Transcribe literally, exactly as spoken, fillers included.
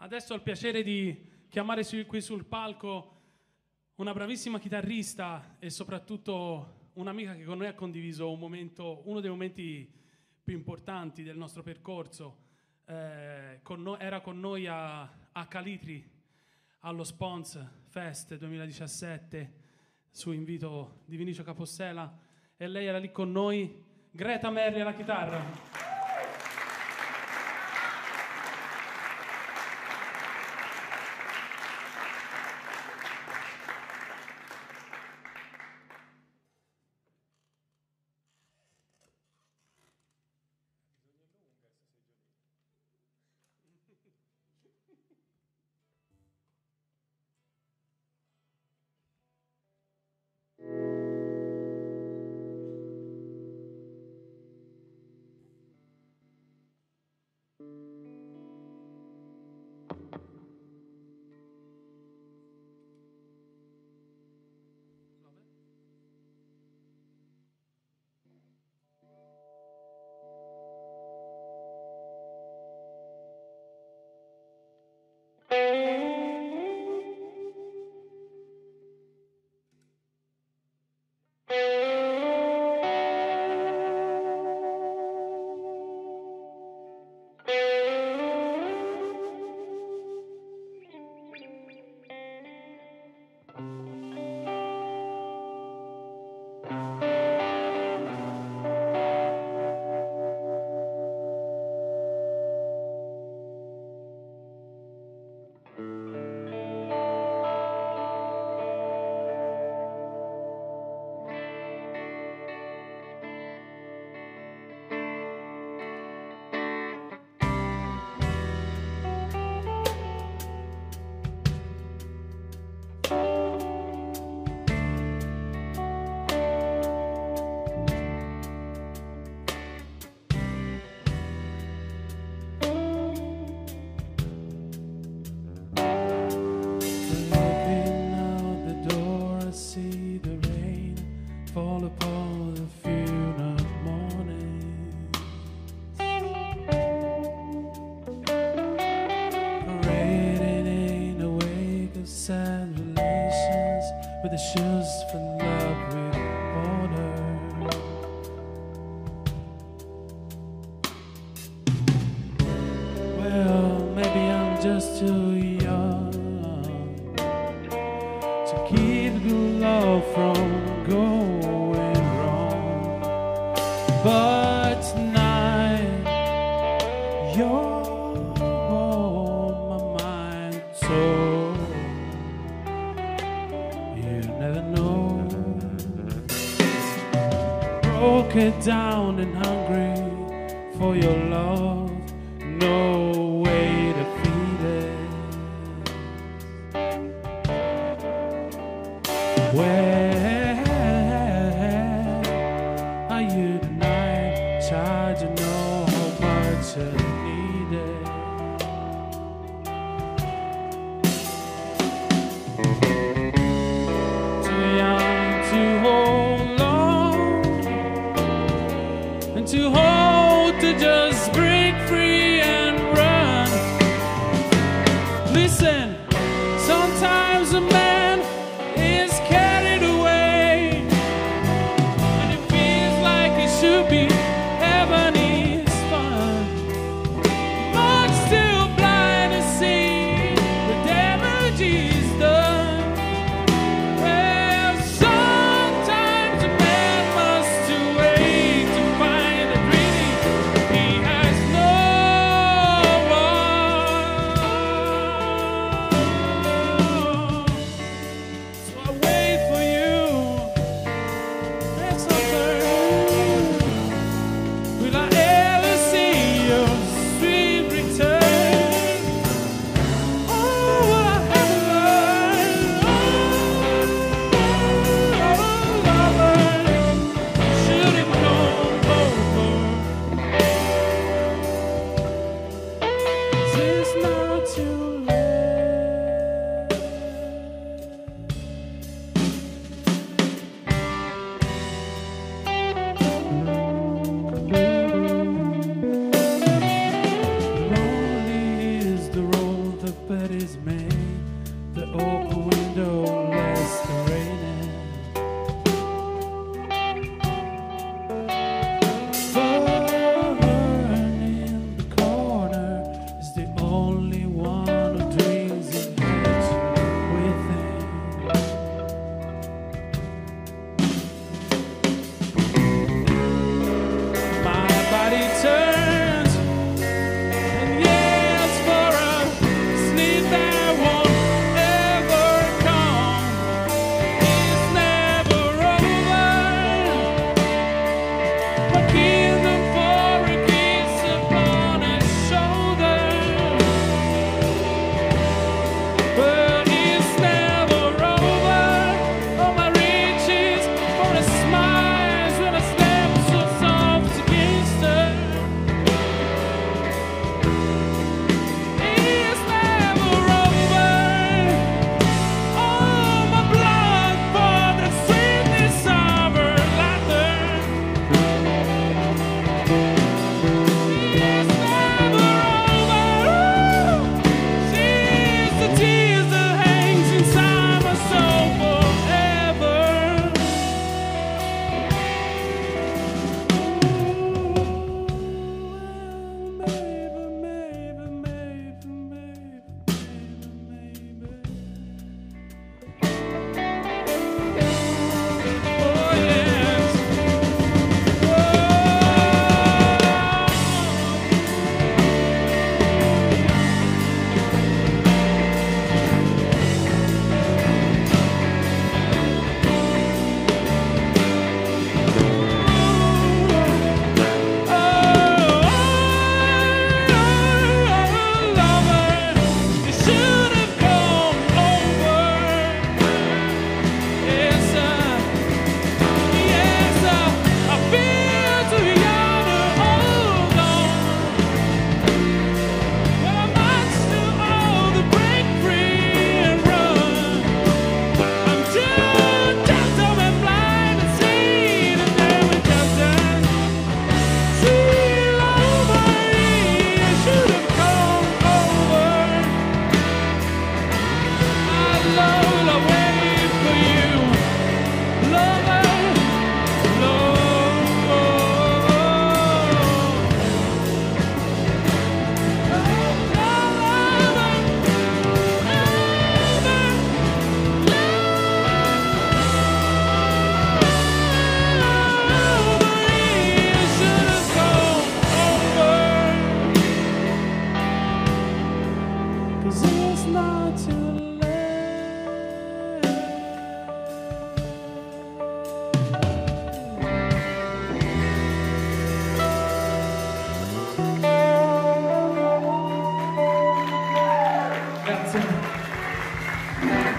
Adesso ho il piacere di chiamare su- qui sul palco una bravissima chitarrista e soprattutto un'amica che con noi ha condiviso un momento, uno dei momenti più importanti del nostro percorso. Eh, con no- era con noi a, a Calitri allo Spons Fest duemiladiciassette su invito di Vinicio Capossela, e lei era lì con noi, Greta Merli alla chitarra. Fall upon the funeral morning, parading in a wake of sad relations, with the shoes filled up with water. Well, maybe I'm just too young to keep good love from going. But tonight you're on my mind, so you never know. Broken down and hungry for your love, no way to feed it. Where are you tonight? Child, you know how much I need it. Too young to hold on, and too old to just break free and run. Listen, sometimes a man is carried away Grazie.